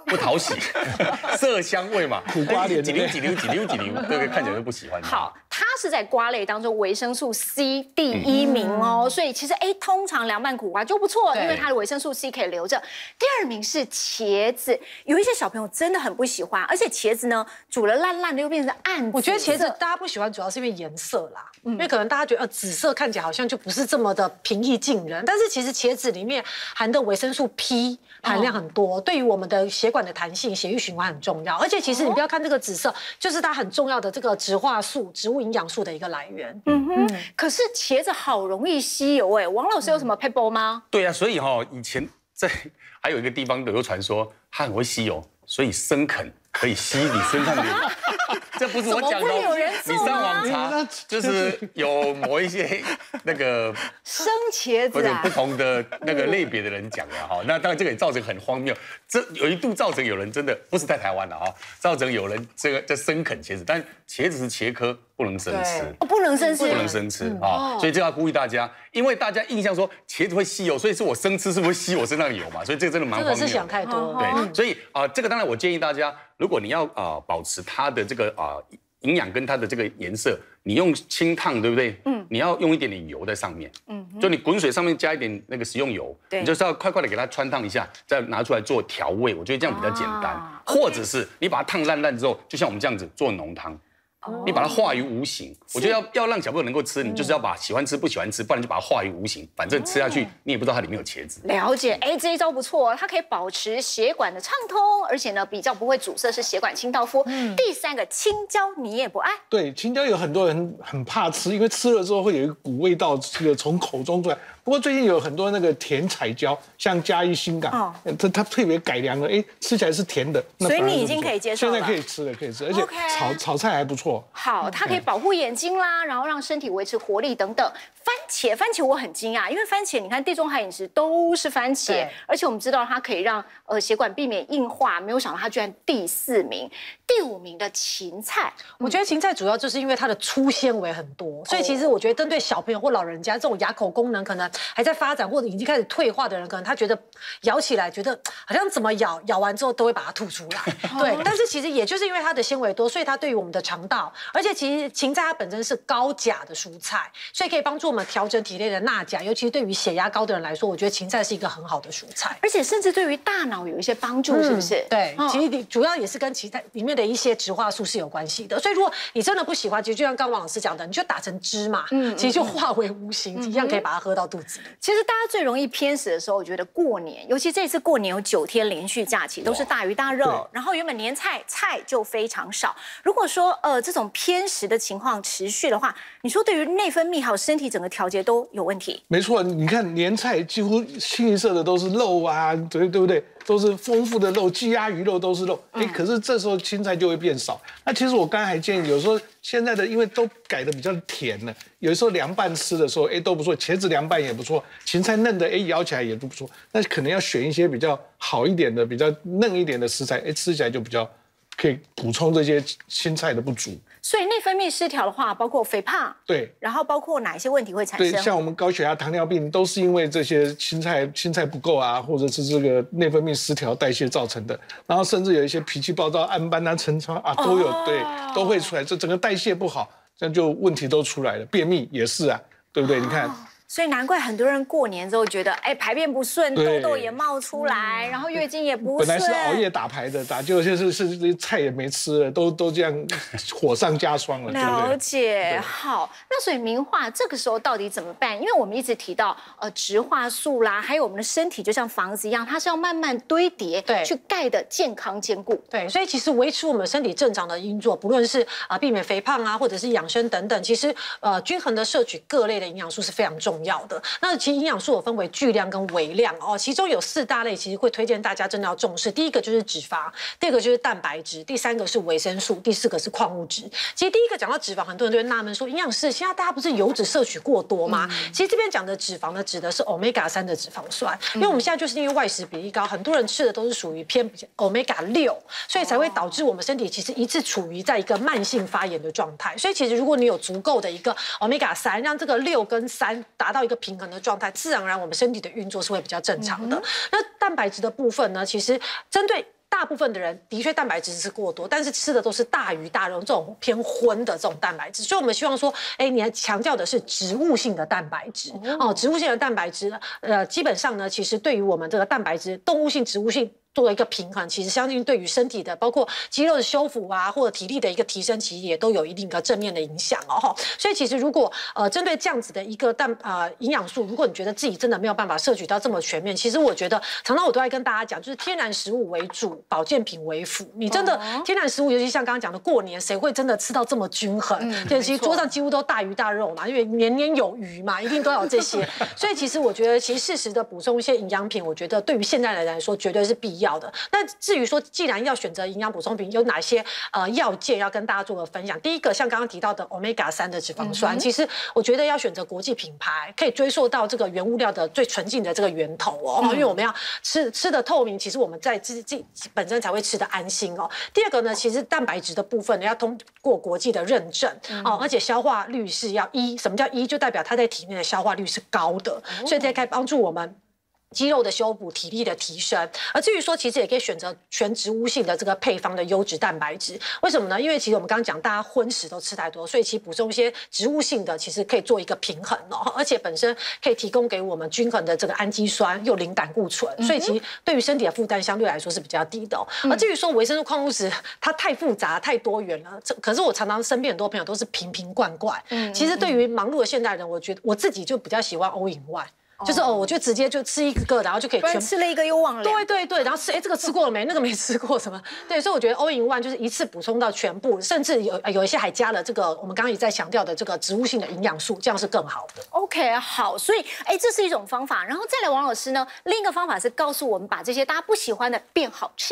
不讨喜，色香味嘛， 苦瓜脸几溜，对，看起来就不喜欢。 好，它是在瓜类当中维生素 C 第1名哦，所以其实通常凉拌苦瓜就不错，因为它的维生素 C 可以留着。第2名是茄子，有一些小朋友真的很不喜欢，而且茄子呢煮了烂烂的又变成暗紫色。 我觉得茄子大家不喜欢，主要是因为颜色啦，因为可能大家觉得紫色看起来好像就不是这么的平易近人，但是其实茄子里面含的维生素 P 含量很多，对于我们的血管的弹性、血液循环很重要。而且其实你不要看这个紫色，就是它很重要的这个植化素、植物营养素的一个来源。 可是茄子好容易吸油王老师有什么 paper 吗？ 对啊，所以以前还有一个地方有传说它很会吸油，所以生啃可以吸你身上的油。这不是我讲的，你上网查，就是有某一些那个生茄子不同的那个类别的人讲的那当然这个也造成很荒谬，这有一度造成有人真的不是在台湾了造成有人这生啃茄子，但茄子是茄科，不能生吃， 不能生吃， 不能生吃所以这要呼吁大家，因为大家印象说茄子会吸油，所以是我生吃是不是吸我身上的油嘛？所以这个真的蛮荒谬的， 真的是想太多。 对，所以这个当然我建议大家，如果你要保持它的这个营养跟它的这个颜色，你用清烫，对不对？你要用一点点油在上面，就你滚水上面加一点那个食用油，你就是要快快的给它穿烫一下，再拿出来做调味，我觉得这样比较简单。或者是你把它烫烂烂之后，就像我们这样子做浓汤。你把它化于无形，我觉得要让小朋友能够吃，你就是要把喜欢吃不喜欢吃，不然就把它化于无形。反正吃下去你也不知道它里面有茄子。 了解，这一招不错，它可以保持血管的畅通，而且呢比较不会阻塞，是血管清道夫。第3个青椒你也不爱？对， 青椒有很多人很怕吃，因为吃了之后会有一股味道，这个从口中出来。不过最近有很多那个甜彩椒，像嘉义新港，它特别改良了，吃起来是甜的。 所以你已经可以接受了， 现在可以吃了，而且炒菜还不错。 好，它可以保护眼睛啦，然后让身体维持活力等等。番茄我很惊讶，因为番茄你看地中海饮食都是番茄，而且我们知道它可以让血管避免硬化，没有想到它居然第4名。第5名的芹菜， 我觉得芹菜主要就是因为它的粗纤维很多，所以其实我觉得针对小朋友或老人家这种牙口功能可能还在发展或者已经开始退化的人，可能他觉得咬起来觉得好像怎么咬完之后都会把它吐出来。对，但是其实也就是因为它的纤维多，所以它对于我们的肠道，而且其实芹菜它本身是高钾的蔬菜，所以可以帮助我们调整体内的钠钾，尤其是对于血压高的人来说，我觉得芹菜是一个很好的蔬菜， 而且甚至对于大脑有一些帮助，是不是？ 对，其实主要也是跟芹菜里面的一些植化素是有关系的。所以如果你真的不喜欢，其实就像刚王老师讲的，你就打成汁嘛，其实就化为无形，一样可以把它喝到肚子里。 其实大家最容易偏食的时候，我觉得过年，尤其这次过年有9天连续假期，都是大鱼大肉，然后原本年菜就非常少。如果说这种偏食的情况持续的话，你说对于内分泌还有身体整个调节都有问题。没错，你看年菜几乎清一色的都是肉啊，对不对？都是丰富的肉，鸡鸭鱼肉都是肉。可是这时候青菜就会变少。那其实我刚才还建议，有时候现在的因为都改的比较甜了，有时候凉拌吃的时候，都不错，茄子凉拌也不错，芹菜嫩的，咬起来也都不错。那可能要选一些比较好一点的、比较嫩一点的食材，吃起来就比较可以补充这些青菜的不足。所以内分泌失调的话，包括肥胖，对，然后包括哪一些问题会产生？对，像我们高血压、糖尿病，都是因为这些青菜不够啊，或者是这个内分泌失调、代谢造成的。然后甚至有一些脾气暴躁、暗斑啊、痔疮啊都有，对，都会出来。这整个代谢不好，这样就问题都出来了。便秘也是啊，对不对？你看。所以难怪很多人过年之后觉得，排便不顺，痘痘也冒出来，然后月经也不顺。本来是熬夜打牌的，结果是菜也没吃了，都这样火上加霜了。了解，好，那所以明樺这个时候到底怎么办？因为我们一直提到植化素啦，还有我们的身体就像房子一样，它是要慢慢堆叠，对，去盖的健康坚固。对，所以其实维持我们身体正常的运作，不论是避免肥胖啊，或者是养生等等，其实均衡的摄取各类的营养素是非常重要的。那其实营养素有分为巨量跟微量其中有4大类，其实会推荐大家真的要重视。第一个就是脂肪，第二个就是蛋白质，第3个是维生素，第4个是矿物质。其实第一个讲到脂肪，很多人都会纳闷说，营养师现在大家不是油脂摄取过多吗？其实这边讲的脂肪呢，指的是 Omega-3的脂肪酸，因为我们现在就是因为外食比例高，很多人吃的都是属于偏 Omega-6，所以才会导致我们身体其实一直处于在一个慢性发炎的状态。所以其实如果你有足够的一个 Omega-3，让这个6跟3达到一个平衡的状态，自然而然我们身体的运作是会比较正常的。那蛋白质的部分呢，其实针对大部分的人的确蛋白质是过多，但是吃的都是大鱼大肉这种偏荤的这种蛋白质，所以我们希望说，你还强调的是植物性的蛋白质哦，植物性的蛋白质，基本上呢，其实对于我们这个蛋白质，动物性、植物性。做一个平衡，其实相信对于身体的包括肌肉的修复啊，或者体力的一个提升，其实也都有一定的正面的影响哦。所以其实如果针对这样子的一个营养素，如果你觉得自己真的没有办法摄取到这么全面，其实我觉得常常我都在跟大家讲，就是天然食物为主，保健品为辅。你真的天然食物，尤其像刚刚讲的过年，谁会真的吃到这么均衡？对，其实桌上几乎都大鱼大肉嘛，因为年年有余嘛，一定都有这些。所以其实我觉得，其实适时的补充一些营养品，我觉得对于现代人来说绝对是必要的。那至于说，既然要选择营养补充品，有哪些要件要跟大家做个分享？第一个，像刚刚提到的 Omega-3的脂肪酸，其实我觉得要选择国际品牌，可以追溯到这个原物料的最纯净的这个源头哦。因为我们要吃的透明，其实我们在自己本身才会吃的安心哦。第二个呢，其实蛋白质的部分呢，要通过国际的认证哦，而且消化率是要1，什么叫1？就代表它在体内的消化率是高的，所以这可以帮助我们肌肉的修补、体力的提升。而至于说，其实也可以选择全植物性的这个配方的优质蛋白质。为什么呢？因为其实我们刚刚讲，大家荤食都吃太多，所以其实补充一些植物性的，其实可以做一个平衡哦。而且本身可以提供给我们均衡的这个氨基酸，又零胆固醇，所以其实对于身体的负担相对来说是比较低的哦。而至于说维生素、矿物质，它太复杂、太多元了。可是我常常身边很多朋友都是瓶瓶罐罐。其实对于忙碌的现代人，我觉得我自己就比较喜欢 all in one。就是我就直接就吃一个，然后就可以全吃了一个又忘了。 对，然后吃这个吃过了没？那个没吃过什么？对，所以我觉得 all in one 就是一次补充到全部，甚至有一些还加了这个我们刚刚也在强调的这个植物性的营养素，这样是更好的。 OK， 好，所以这是一种方法。然后再来，王老师呢，另一个方法是告诉我们把这些大家不喜欢的变好吃。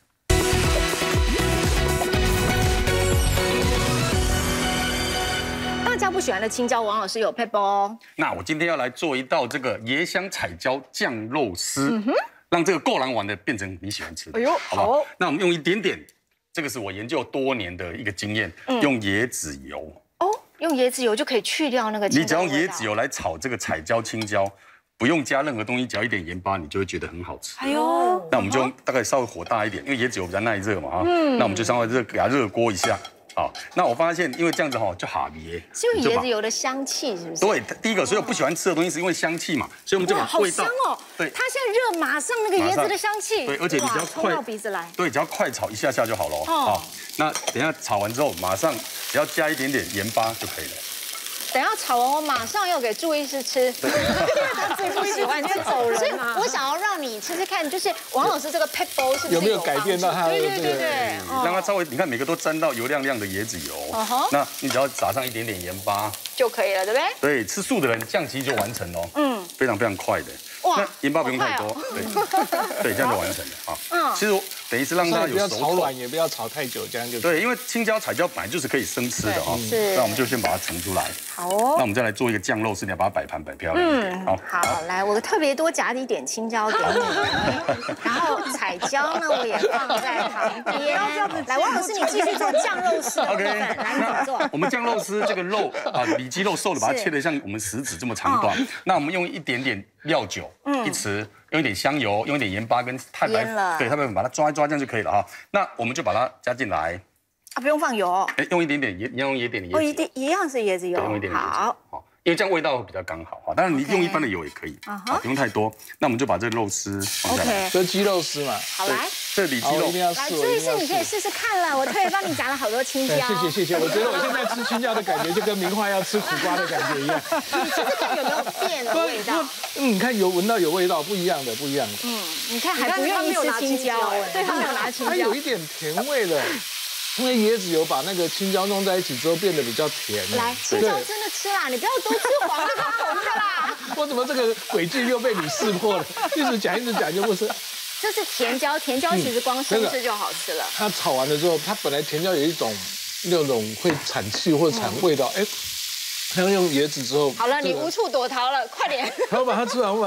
大家不喜欢的青椒，王老师有配包哦。 那我今天要来做一道这个椰香彩椒酱肉丝，让这个够狼丸的变成你喜欢吃的。哎呦，好不好？那我们用一点点，这个是我研究多年的一个经验，用椰子油。 哦，用椰子油就可以去掉那个。 你只要用椰子油来炒这个彩椒、青椒，不用加任何东西，只要一点盐巴，你就会觉得很好吃。哎呦，那我们就大概稍微火大一点，因为椰子油比较耐热嘛，那我们就稍微给它热锅一下。好，那我发现，因为这样子就哈别， 是因为椰子油的香气，是不是？ 对，第一个，所以我不喜欢吃的东西是因为香气嘛，所以我们就把味道。 好香哦！对，它现在热，马上那个椰子的香气。 对，而且你只要冲到鼻子来。 对，只要快炒一下下就好了。好，那等一下炒完之后，马上只要加一点点盐巴就可以了。 等一下炒完，我马上要给朱医师吃，因为他最不喜欢吃走人。所以我想要让你吃吃看，就是王老师这个 pepper 是不是有没有改变到他的这个？ 对， 让它稍微，你看每个都沾到油亮亮的椰子油，那你只要撒上一点点盐巴就可以了，对不对？ 对，吃素的人酱其实就完成了，非常非常快的。那盐巴不用太多，对，这样就完成了啊。其实我等于是让它有不要炒软，也不要炒太久，这样就对。因为青椒、彩椒本来就是可以生吃的啊，那我们就先把它盛出来。 好哦。 那我们再来做一个酱肉丝，你要把它摆盘摆漂亮一点。 好，来，我特别多夹一点青椒给你，然后彩椒呢我也放在旁边。来，王老师你继续做酱肉丝的部分，来你怎么做？ 我们酱肉丝这个肉里脊肉瘦的，把它切得像我们食指这么长短。那我们用一点点料酒，1匙，用一点香油，用一点盐巴跟太白粉把它抓一抓，这样就可以了哈。那我们就把它加进来。 不用放油。 用一点点椰，你要用一点点椰子。 一样是椰子油。 用一点点椰子。好，因为这样味道会比较刚好哈。当然你用一般的油也可以，不用太多。那我们就把这个肉丝放下来。 这鸡肉丝嘛。 好来， 这里脊肉一定要试。 来，朱医师你可以试试看了，我特别帮你夹了好多青椒。 谢谢，我觉得我现在吃青椒的感觉就跟明化要吃苦瓜的感觉一样。 你试试看有没有变的味道？ 你看闻到有味道，不一样的。 你看还不愿意吃青椒，对他没有拿青椒， 它有一点甜味的。因为椰子油把那个青椒弄在一起之后，变得比较甜。 来，青椒真的吃啦，你不要都吃黄的红的啦。 我怎么这个诡计又被你识破了？一直讲就不吃。 这是甜椒，甜椒其实光生吃就好吃了。 它炒完了之后，它本来甜椒有一种那种会产气或产味道，它用椰子之后， 好了，你无处躲逃了，快点！ 我把它吃完，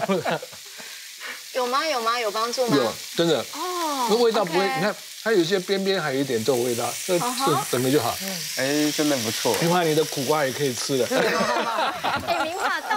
有吗？有帮助吗？ 有，真的。哦，那味道不会，你看。它有些边边还有一点这种味道，这整个就好。 真的不错。 明化，你的苦瓜也可以吃了。 明化到底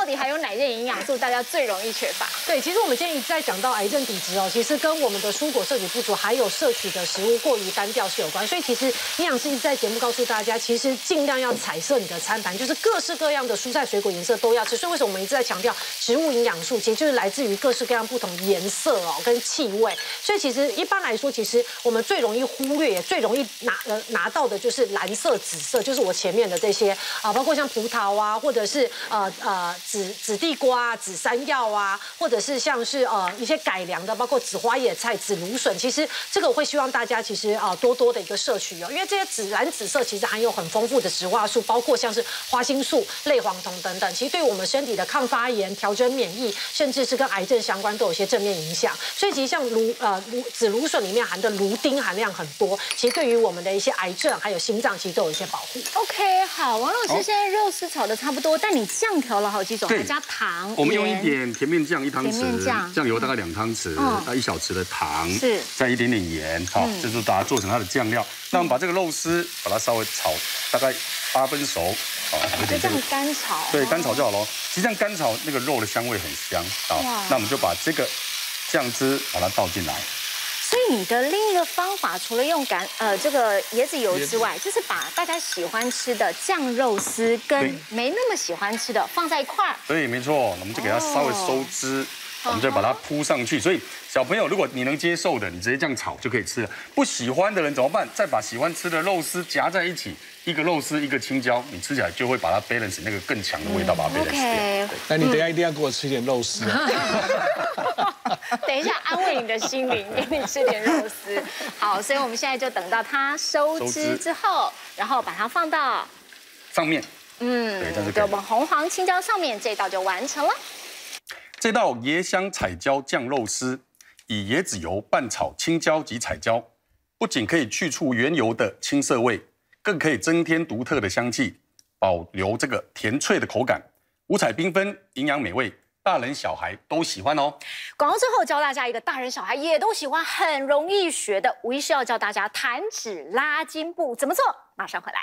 底还有哪些营养素大家最容易缺乏？ 对，其实我们今天一直在讲到癌症体质哦，其实跟我们的蔬果摄取不足，还有摄取的食物过于单调是有关。所以其实营养师一直在节目告诉大家，其实尽量要彩色你的餐盘，就是各式各样的蔬菜水果颜色都要吃。所以为什么我们一直在强调植物营养素，其实就是来自于各式各样不同颜色哦跟气味。所以其实一般来说，其实我们最容易忽略，也最容易拿到的就是蓝色、紫色，就是我前面的这些啊，包括像葡萄啊，或者是紫地瓜、紫山药啊，或者是像是一些改良的，包括紫花野菜、紫芦笋。其实这个我会希望大家其实多多的一个摄取哦，因为这些蓝紫色其实含有很丰富的植化素，包括像是花青素、类黄酮等等，其实对我们身体的抗发炎、调整免疫，甚至是跟癌症相关都有一些正面影响。所以其实像紫芦笋里面含的芦丁含量很多，其实对于我们的一些癌症还有心脏其实都有一些保护。 OK， 好，王老师现在肉丝炒的差不多，但你酱调了好几种，还加糖。 我们用一点甜面酱1汤匙， 酱油大概2汤匙，1小匙的糖， 是， 再一点点盐，好，这就是把它做成它的酱料。那我们把这个肉丝把它稍微炒大概8分熟，好， 就这样干炒。 对，干炒就好了。其实这样干炒那个肉的香味很香，好，那我们就把这个酱汁把它倒进来。 所以你的另一个方法，除了用这个椰子油之外，就是把大家喜欢吃的酱肉丝跟没那么喜欢吃的放在一块儿。 对，没错，我们就给它稍微收汁，我们就把它铺上去。所以小朋友，如果你能接受的，你直接这样炒就可以吃了。不喜欢的人怎么办？再把喜欢吃的肉丝夹在一起，一个肉丝一个青椒，你吃起来就会把它 balance 那个更强的味道，把它 balance 掉。 那你等一下一定要给我吃一点肉丝。 等一下，安慰你的心灵，给你吃点肉丝。好，所以我们现在就等到它收汁之后，然后把它放到上面。对，这样就可以。 我们红黄青椒上面这道就完成了。 这道椰香彩椒酱肉丝，以椰子油拌炒青椒及彩椒，不仅可以去除原油的青涩味，更可以增添独特的香气，保留这个甜脆的口感，五彩缤纷，营养美味。大人小孩都喜欢哦。 广告之后教大家一个大人小孩也都喜欢、很容易学的，吴医师要教大家弹指拉筋步怎么做，马上回来。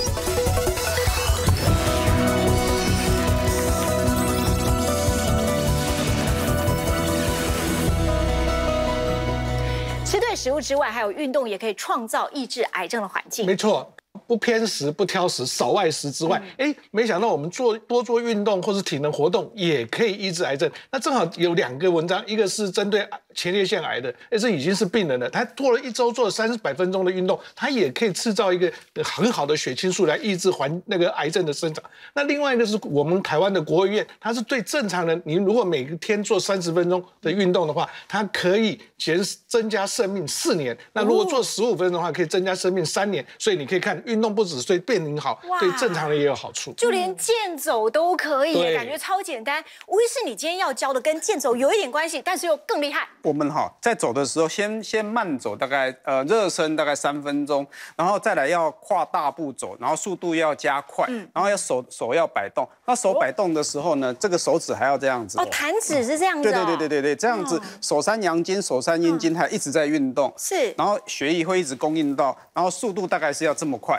吃对食物之外，还有运动也可以创造抑制癌症的环境。 没错。不偏食、不挑食、少外食之外，没想到我们多做运动或是体能活动也可以抑制癌症。那正好有2个文章，一个是针对前列腺癌的，这已经是病人了，他做了1周做了300分钟的运动，他也可以制造一个很好的血清素来抑制那个癌症的生长。那另外一个是我们台湾的国卫院，它是对正常人，你如果每天做30分钟的运动的话，它可以增加生命4年。那如果做15分钟的话，可以增加生命3年。所以你可以看。运动不止对病人好，对正常人也有好处。 就连健走都可以，感觉超简单。吴医师，你今天要教的跟健走有一点关系，但是又更厉害。 我们在走的时候，先慢走，大概热身大概3分钟，然后再来要跨大步走，然后速度要加快，然后要手要摆动。那手摆动的时候呢，这个手指还要这样子。 哦，弹指是这样子。 对，这样子手三阳经、手三阴经还一直在运动。 是。 然后血液会一直供应到，然后速度大概是要这么快。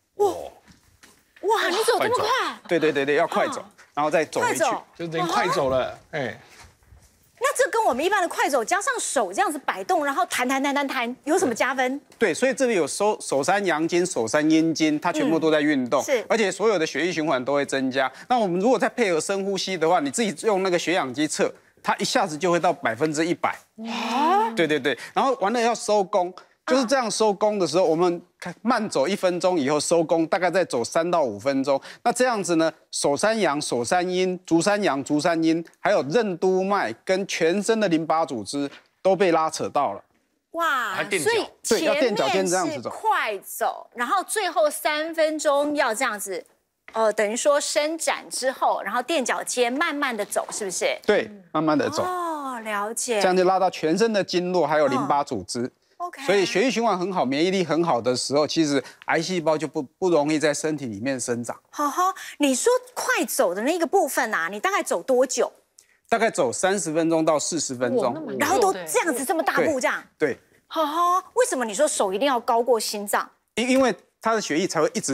哇，你走这么快？ 对，要快走，然后再走回去， 就等于快走了。 那这跟我们一般的快走加上手这样子摆动，然后弹，有什么加分？ 对，所以这里有手三阳经、手三阴经，它全部都在运动， 是， 而且所有的血液循环都会增加。那我们如果再配合深呼吸的话，你自己用那个血氧机测，它一下子就会到100%。对，然后完了要收工。就是这样收工的时候，我们慢走1分钟以后收工，大概再走3到5分钟。那这样子呢，手三阳、手三阴、足三阳、足三阴，还有任督脉跟全身的淋巴组织都被拉扯到了。 哇， 所以对，要垫脚尖这样子走， 快走，然后最后3分钟要这样子，等于说伸展之后，然后垫脚尖慢慢的走，是不是？ 对，慢慢的走。 哦，了解。 这样就拉到全身的经络还有淋巴组织。所以血液循环很好，免疫力很好的时候，其实癌细胞就不容易在身体里面生长。 好，你说快走的那个部分啊，你大概走多久？ 大概走30分钟到40分钟， 然后都这样子这么大步这样。 对。 为什么你说手一定要高过心脏？ 因为它的血液才会一直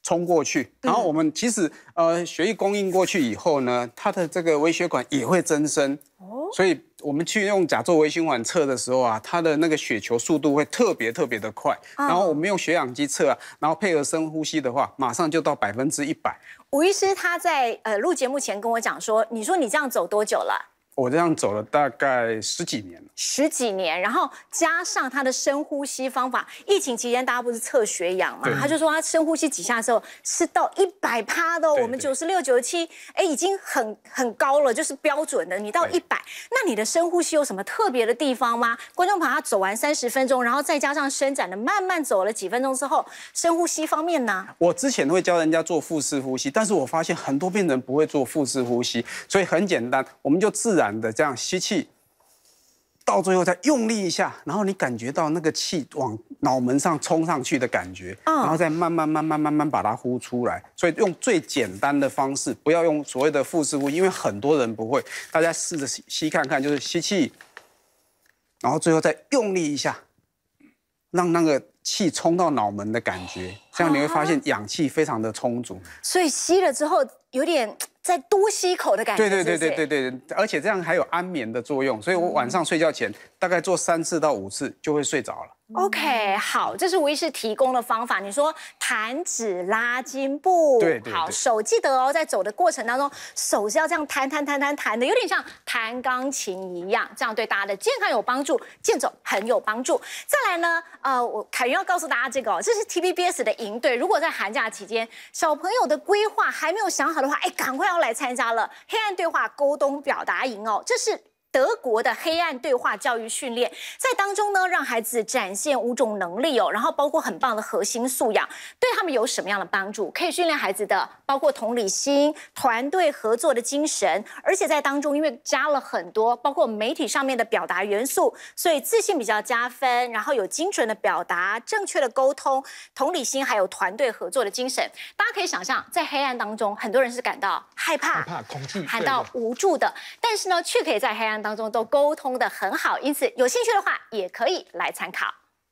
冲过去，然后我们其实血液供应过去以后呢，它的这个微血管也会增生。所以我们去用甲状微循环测的时候啊，它的那个血球速度会特别的快。然后我们用血氧机测啊，然后配合深呼吸的话，马上就到100%。 吴医师他在录节目前跟我讲说，你说你这样走多久了？ 我这样走了大概10几年了 ，10几年，然后加上他的深呼吸方法。疫情期间大家不是测血氧嘛，他就说他深呼吸几下的时候是到100%的，我们96、97，已经很高了，就是标准的。你到100，那你的深呼吸有什么特别的地方吗？观众朋友，他走完30分钟，然后再加上伸展的，慢慢走了几分钟之后，深呼吸方面呢？ 我之前会教人家做腹式呼吸，但是我发现很多病人不会做腹式呼吸，所以很简单，我们就自然的这样吸气，到最后再用力一下，然后你感觉到那个气往脑门上冲上去的感觉，然后再慢慢把它呼出来。所以用最简单的方式，不要用所谓的腹式呼吸，因为很多人不会。大家试着吸看看，就是吸气，然后最后再用力一下，让那个气冲到脑门的感觉，这样你会发现氧气非常的充足。 所以吸了之后有点再多吸一口的感觉。 对，而且这样还有安眠的作用，所以我晚上睡觉前大概做3次到5次就会睡着了。 OK， 好，这是吴医师提供的方法。你说弹指拉筋步， 对， 好，手记得哦，在走的过程当中，手是要这样弹的，有点像弹钢琴一样，这样对大家的健康有帮助，健走很有帮助。再来呢，凯云要告诉大家这个这是 TVBS 的营队，如果在寒假期间小朋友的规划还没有想好的话，赶快要来参加了黑暗对话沟通表达营哦，这是德国的黑暗对话教育训练，在当中呢，让孩子展现5种能力哦，然后包括很棒的核心素养，对他们有什么样的帮助？可以训练孩子的，包括同理心、团队合作的精神，而且在当中因为加了很多包括媒体上面的表达元素，所以自信比较加分，然后有精准的表达、正确的沟通、同理心，还有团队合作的精神。大家可以想象，在黑暗当中，很多人是感到害怕、 恐惧、 感到无助的，但是呢，却可以在黑暗当中都沟通得很好，因此有兴趣的话也可以来参考。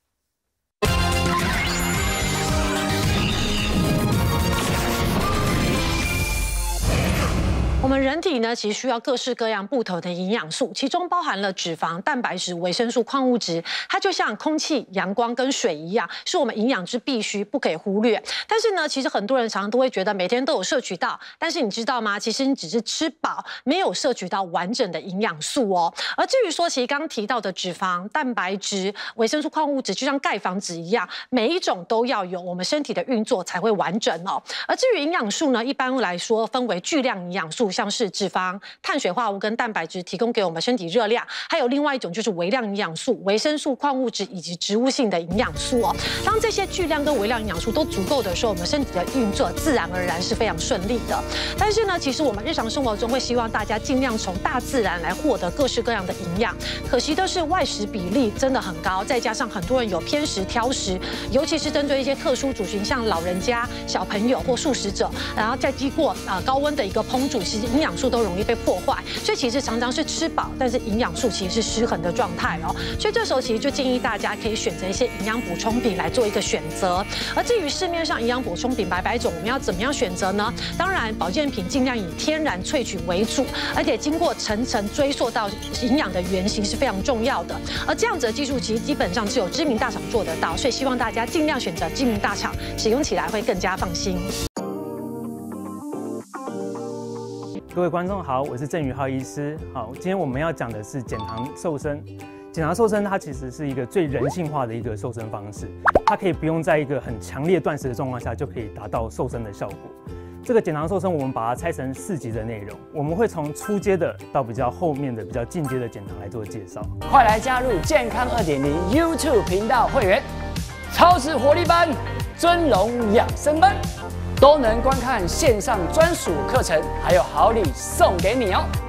我们人体呢，其实需要各式各样不同的营养素，其中包含了脂肪、蛋白质、维生素、矿物质，它就像空气、阳光跟水一样，是我们营养之必须，不可以忽略。但是呢，其实很多人常常都会觉得每天都有摄取到，但是你知道吗？其实你只是吃饱，没有摄取到完整的营养素哦。而至于说，其实刚刚提到的脂肪、蛋白质、维生素、矿物质，就像盖房子一样，每一种都要有，我们身体的运作才会完整哦。而至于营养素呢，一般来说分为巨量营养素，像是脂肪、碳水化合物跟蛋白质提供给我们身体热量，还有另外一种就是微量营养素、维生素、矿物质以及植物性的营养素哦。当这些巨量跟微量营养素都足够的时候，我们身体的运作自然而然是非常顺利的。但是呢，其实我们日常生活中会希望大家尽量从大自然来获得各式各样的营养，可惜的是外食比例真的很高，再加上很多人有偏食挑食，尤其是针对一些特殊族群，像老人家、小朋友或素食者，然后再经过高温的一个烹煮，其实营养素都容易被破坏，所以其实常常是吃饱，但是营养素其实是失衡的状态哦。所以这时候其实就建议大家可以选择一些营养补充品来做一个选择。而至于市面上营养补充品百百种，我们要怎么样选择呢？当然，保健品尽量以天然萃取为主，而且经过层层追溯到营养的原型是非常重要的。而这样子的技术其实基本上只有知名大厂做得到，所以希望大家尽量选择知名大厂，使用起来会更加放心。 各位观众好，我是郑宇浩医师。好，今天我们要讲的是减糖瘦身。减糖瘦身它其实是一个最人性化的一个瘦身方式，它可以不用在一个很强烈断食的状况下就可以达到瘦身的效果。这个减糖瘦身我们把它拆成4集的内容，我们会从初阶的到比较后面的比较进阶的减糖来做介绍。 快来加入健康2.0 YouTube 频道会员，超值活力班、尊龙养生班都能观看线上专属课程，还有好礼送给你哦。